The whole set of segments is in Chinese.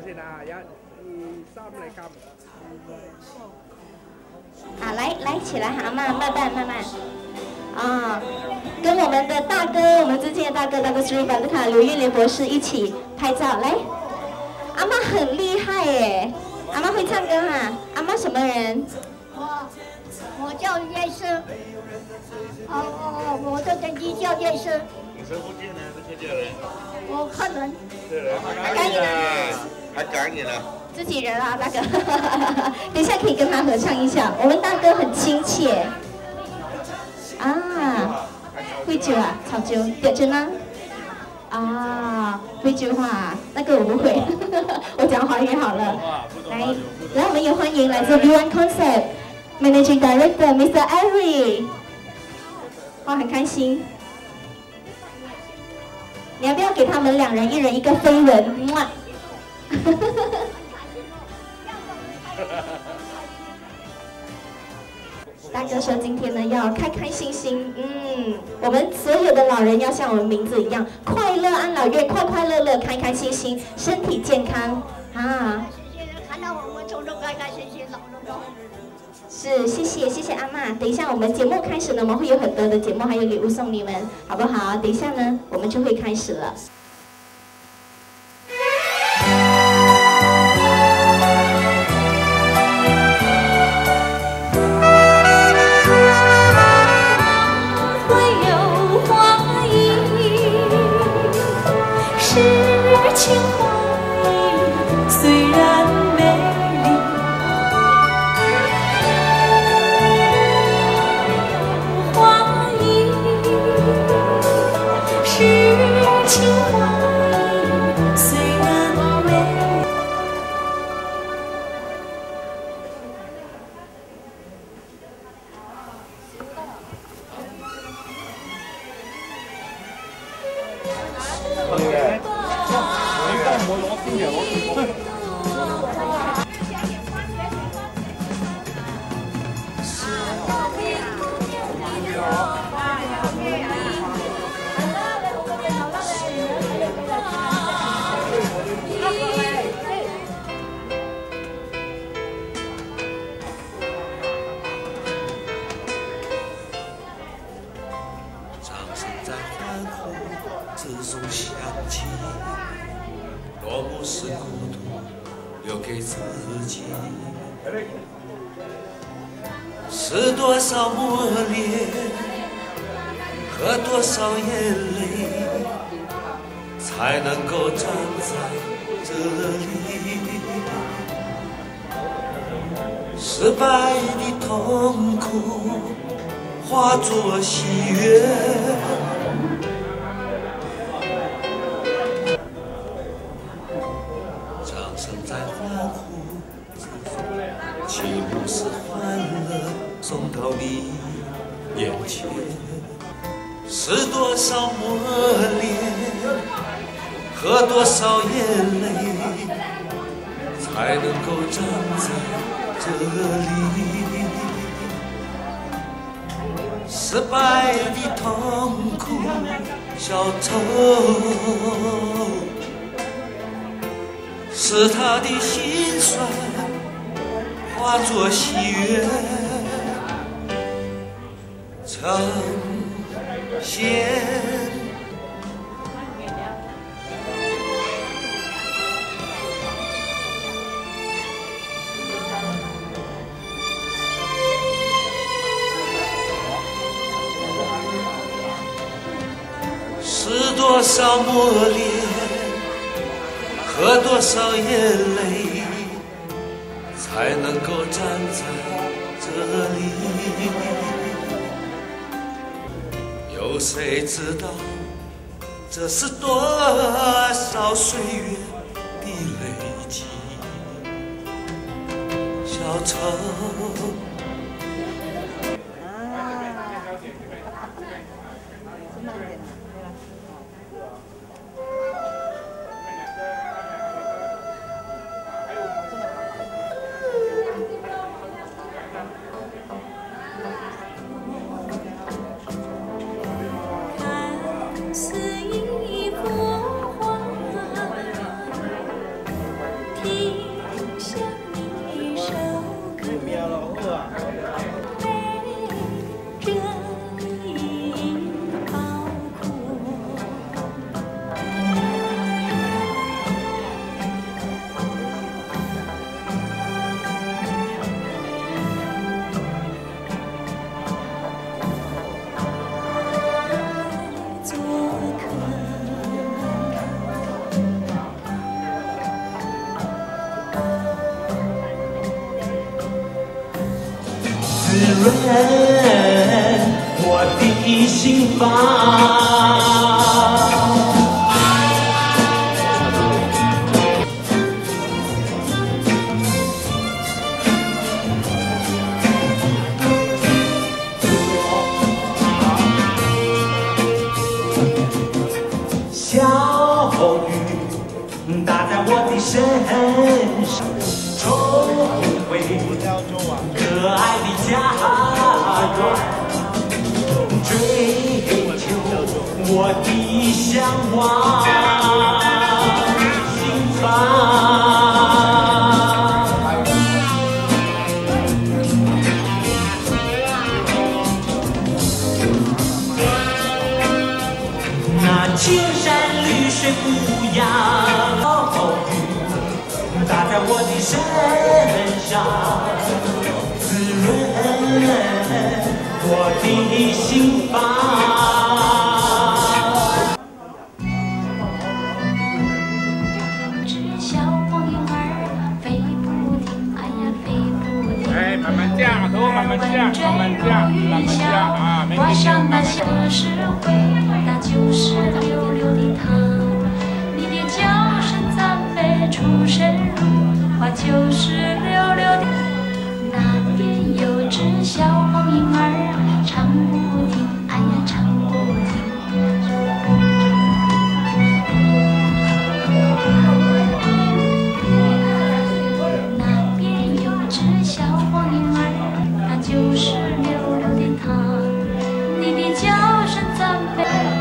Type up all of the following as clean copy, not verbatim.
先啊，1、2、3嚟撳。 啊，来，起来哈，慢慢。啊，跟我们的大哥，我们之前的大哥 Sri Bandaka 刘玉莲博士一起拍照。来，阿妈很厉害耶，阿妈会唱歌哈。阿妈什么人？ 我叫叶生。我的等级叫叶生。 你是福建人还是客家人？ 我客人。 还港人啊？ 自己人啊，大哥。等一下可以跟他合唱一下，我们大哥很亲切。啊，会酒啊，炒酒，点着呢。啊，会酒话，那个我不会，我讲华语好了。来，我们也欢迎来自 V1 Concept Managing Director Mr. Avery。哇，很开心。你要不要给他们2人1人一个飞吻？哇！大哥说今天呢要开开心心，我们所有的老人要像我们名字一样，快乐安老院，快快乐乐，开开心心，身体健康啊！ 看到我们从头开开心心，老了都。 是，谢谢阿嬷。等一下我们节目开始呢，我们会有很多的节目，还有礼物送你们，好不好？等一下呢，我们就会开始了。 情怀虽然美丽，花意是情怀虽然美丽。 掌声在欢呼之中响起，落幕是孤独留给自己，是多少磨练和多少眼泪，才能够站在这里。失败的痛苦化作喜悦，掌声在欢呼之中，起舞是欢乐送到你眼前。是多少磨练和多少眼泪，才能够站在这里。失败的痛苦消愁，使他的心酸化作喜悦，呈现。是多少磨练和多少眼泪，才能够站在这里？有谁知道这是多少岁月的累积？小愁。 看似一幅画， 听像一首歌，背着你包括。做客。 滋润我的心房。小雨打在我的身上，重回可爱的家园，追求我的向往心房。那青山绿水不扬，雨打在我的身上，滋润我的心房。 只小黄莺儿飞不停，哎呀飞不停。 哎，慢慢降，头慢慢降，慢慢降，慢慢降啊，没挂上那劲。 小石灰，那就是溜溜的她。你的叫声赞美出神入化，就是溜溜的。那边有只小黄莺儿唱不停，哎呀唱不停。那边有只小黄莺儿，那就是溜溜的她。你的叫声赞美。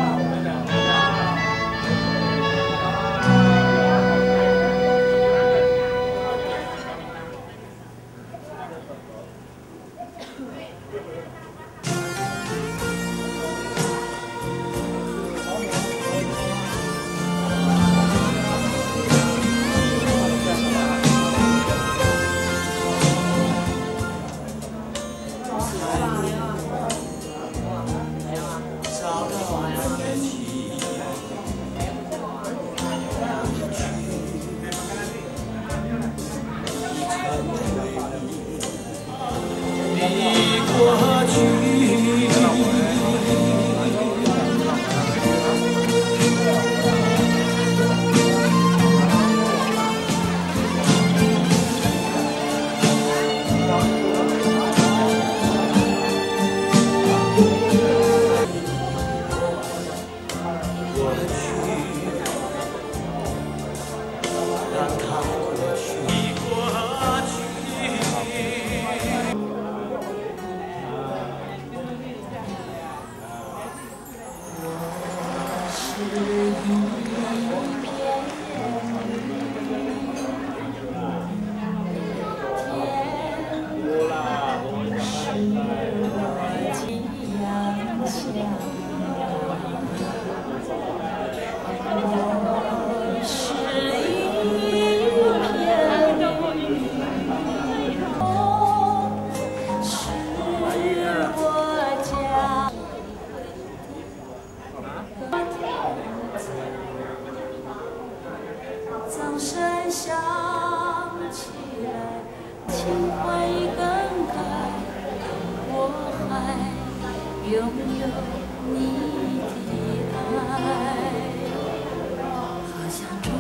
早晨想起来，情怀已更改，我还拥有你的爱，好像终。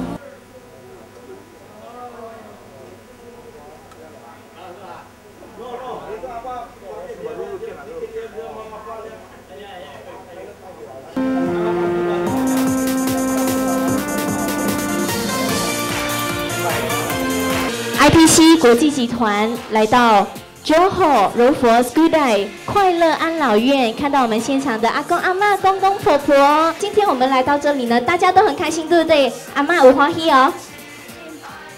IPC 国际集团来到 Johor 柔佛 School Day 快乐安老院，看到我们现场的阿公阿嬷、公公婆婆。今天我们来到这里呢，大家都很开心，对不对？阿嬷有欢喜哦。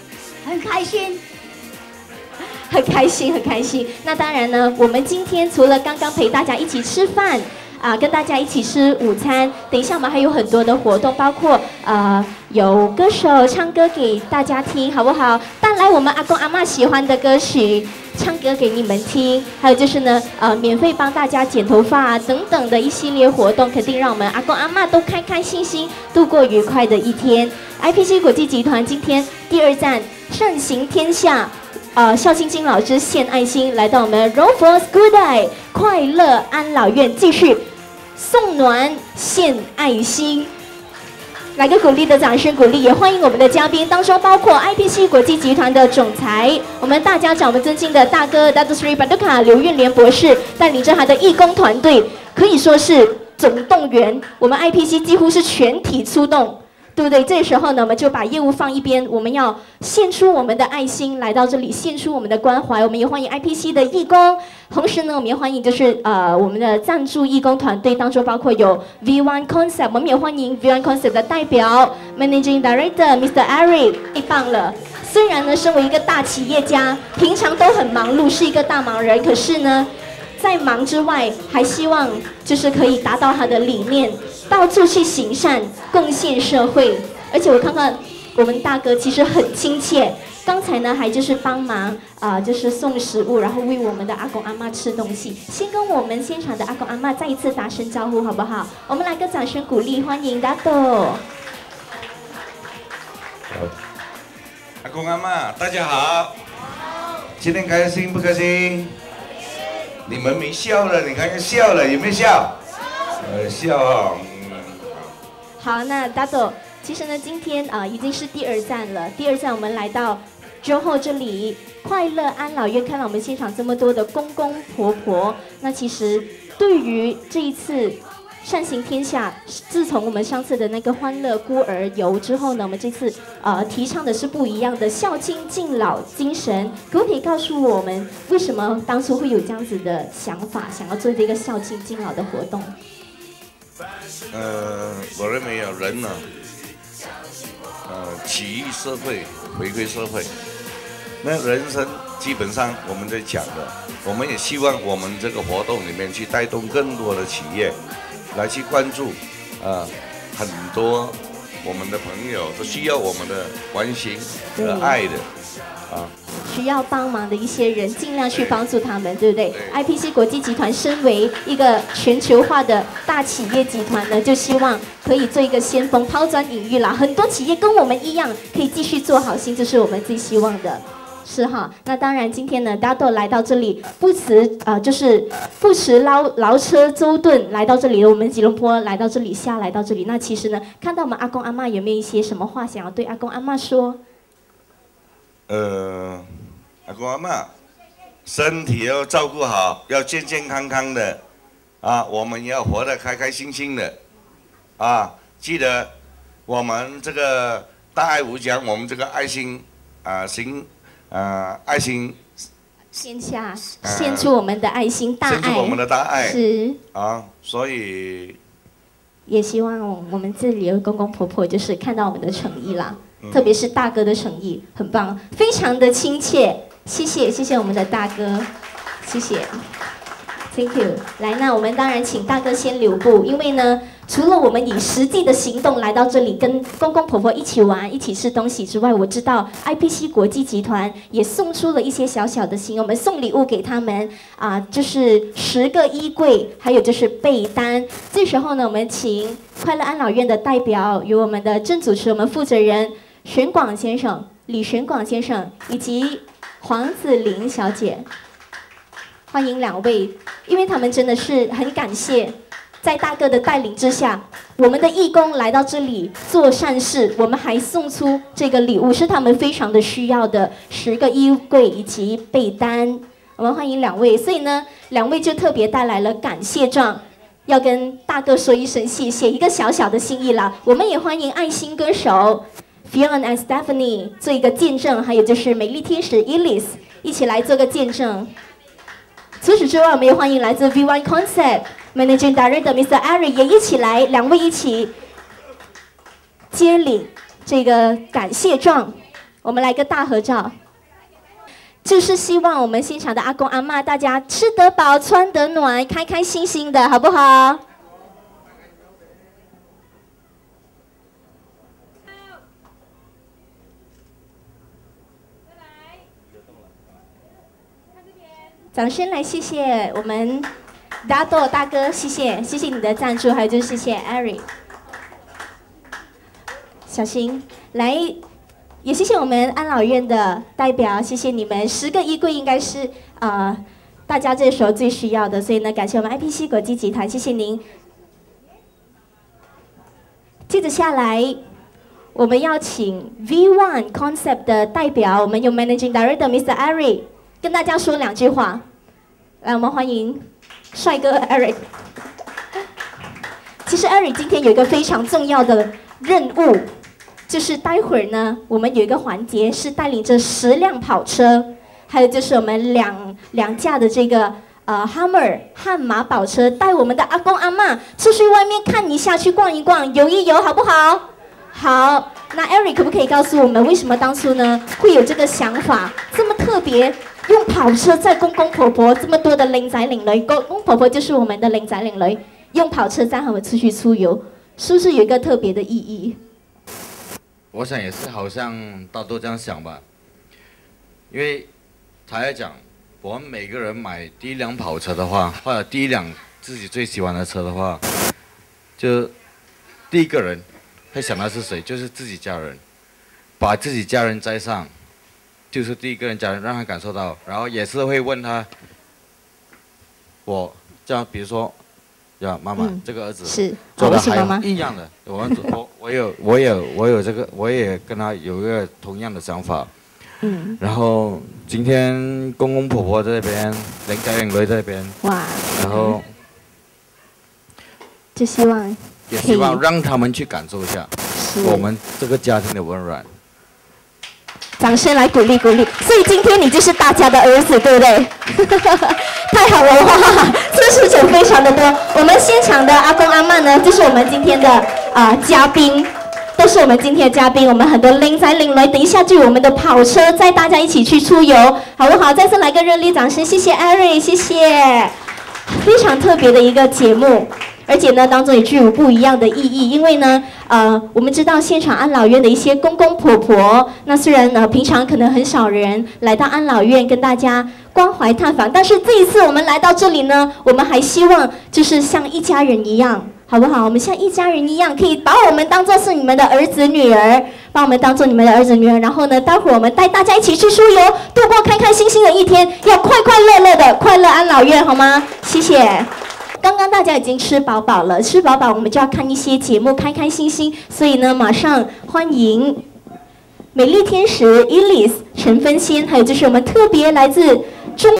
很开心。 很开心，很开心。那当然呢，我们今天除了刚刚陪大家一起吃饭跟大家一起吃午餐，等一下我们还有很多的活动，包括有歌手唱歌给大家听，好不好？带来我们阿公阿嬷喜欢的歌曲，唱歌给你们听。还有就是呢，免费帮大家剪头发等等的一系列活动，肯定让我们阿公阿嬷都开开心心度过愉快的一天。IPC 国际集团今天第2站善行天下。孝心金老师献爱心，来到我们柔佛 School Day 快乐安老院，继续送暖献爱心。来个鼓励的掌声鼓励，也欢迎我们的嘉宾，当中包括 IPC 国际集团的总裁，我们大家长，我们尊敬的大哥 Datuk Seri Paduka 刘运莲博士，带领着他的义工团队，可以说是总动员，我们 IPC 几乎是全体出动。对不对？这时候呢，我们就把业务放一边，我们要献出我们的爱心，来到这里献出我们的关怀。我们也欢迎 IPC 的义工，同时呢，我们也欢迎就是我们的赞助义工团队当中包括有 V1 Concept， 我们也欢迎 V1 Concept 的代表 Managing Director Mr. Eric， 太棒了。虽然呢，身为一个大企业家，平常都很忙碌，是一个大忙人，可是呢，在忙之外，还希望就是可以达到他的理念。到处去行善，贡献社会，而且我看看我们大哥其实很亲切，刚才呢还就是帮忙就是送食物，然后喂我们的阿公阿嬷吃东西。先跟我们现场的阿公阿嬷再一次打声招呼，好不好？我们来个掌声鼓励，欢迎大豆。 阿公阿嬷，大家好。今天开心不开心？你们没笑了，你看看笑了，有没有笑？笑啊。 好，那大豆，其实呢，今天已经是第2站了。第2站我们来到Johor这里快乐安老院，看到我们现场这么多的公公婆婆。那其实对于这一次善行天下，自从我们上次的那个欢乐孤儿游之后呢，我们这次提倡的是不一样的孝亲敬老精神。可不可以告诉我们，为什么当初会有这样子的想法，想要做这个孝亲敬老的活动？ 我认为人呢，起于社会，回归社会。那人生基本上我们在讲的，我们也希望我们这个活动里面去带动更多的企业来去关注，很多我们的朋友都需要我们的关心和爱的， 需要帮忙的一些人，尽量去帮助他们，对不对？IPC 国际集团身为一个全球化的大企业集团呢，就希望可以做一个先锋，抛砖引玉啦。很多企业跟我们一样，可以继续做好心，这是我们最希望的。是哈，那当然，今天呢，大家都来到这里，就是不辞劳车舟顿来到这里，我们吉隆坡来到这里，来到这里。那其实呢，看到我们阿公阿嬷有没有一些什么话想要对阿公阿嬷说？ 阿公阿嬷，身体要照顾好，要健健康康的，我们要活得开开心心的，记得我们这个大爱无疆，我们这个爱心爱心献下，献出我们的爱心大爱， 献出我们的大爱是所以也希望我们这里的公公婆婆就是看到我们的诚意啦，特别是大哥的诚意，很棒，非常的亲切，谢谢我们的大哥，谢谢 ，Thank you。来，那我们当然请大哥先留步，因为呢，除了我们以实际的行动来到这里跟公公婆婆一起玩、一起吃东西之外，我知道 IPC 国际集团也送出了一些小小的心，我们送礼物给他们就是10个衣柜，还有就是被单。这时候呢，我们请快乐安老院的代表，由我们的正主持、我们负责人玄广先生、李玄广先生以及黄子玲小姐，欢迎2位，因为他们真的是很感谢。在大哥的带领之下，我们的义工来到这里做善事，我们还送出这个礼物，是他们非常的需要的10个衣柜以及被单。我们欢迎2位，所以呢，2位就特别带来了感谢状，要跟大哥说一声谢谢，一个小小的心意啦。我们也欢迎爱心歌手 Fiona and Stephanie 做一个见证，还有就是美丽天使 Ellis 一起来做个见证。除此之外，我们也欢迎来自 V1 Concept Managing Director Mr. Eric 也一起来，2位一起接领这个感谢状。 我们来个大合照。就是希望我们现场的阿公阿嬷，大家吃得饱、穿得暖、开开心心的，好不好？掌声来谢谢我们达豆大哥，谢谢你的赞助，还有就是谢谢 Eric， 小新来。也谢谢我们安老院的代表，谢谢你们，10个衣柜应该是大家这时候最需要的，所以呢，感谢我们 IPC 国际集团，谢谢您。接着下来，我们要请 V1 Concept 的代表，我们有 Managing Director Mr. Eric 跟大家说2句话。来，我们欢迎帅哥 Eric。其实 Eric 今天有一个非常重要的任务。就是待会儿呢，我们有一个环节是带领着10辆跑车，还有就是我们两架的这个Hummer 悍马宝车，带我们的阿公阿嬷出去外面看一下，去逛一逛，游一游，好不好？好，那 Eric 可不可以告诉我们，为什么当初呢会有这个想法，这么特别，用跑车载公公婆婆这么多的靓仔靓女，公公婆婆就是我们的靓仔靓女，用跑车载他们出去出游，是不是有一个特别的意义？ 我想也是，好像大家都这样想吧。因为他来讲，我们每个人买第一辆跑车的话，或者第一辆自己最喜欢的车的话，就第一个人会想到是谁，就是自己家人，把自己家人载上，就是第一个人家人让他感受到，然后也是会问他，我这样，比如说。呀，妈妈，这个儿子是做的还一样的，我有这个，我也跟他有一个同样的想法。然后今天公公婆婆这边，靓仔靓女这边，哇，然后就希望也希望让他们去感受一下我们这个家庭的温暖。 掌声来鼓励鼓励。所以今天你就是大家的儿子，对不对？太好了哇！这事情非常的多。我们现场的阿公阿嬷呢，就是我们今天的嘉宾，都是我们今天的嘉宾。我们很多靓仔靓女，等一下就有我们的跑车载大家一起去出游，好不好？再次来个热烈掌声，谢谢 Eric， 谢谢。非常特别的一个节目。而且呢，当中也具有不一样的意义，因为呢，我们知道现场安老院的一些公公婆婆，那虽然呢平常可能很少人来到安老院跟大家关怀探访，但是这一次我们来到这里呢，我们还希望就是像一家人一样，好不好？我们像一家人一样，可以把我们当作是你们的儿子女儿，把我们当作你们的儿子女儿，然后呢，待会儿我们带大家一起去出游，度过开开心心的一天，要快快乐乐的快乐安老院，好吗？谢谢。刚刚大家已经吃饱饱了，吃饱饱我们就要看一些节目，开开心心。所以呢，马上欢迎美丽天使 Elise 陈芬仙，还有就是我们特别来自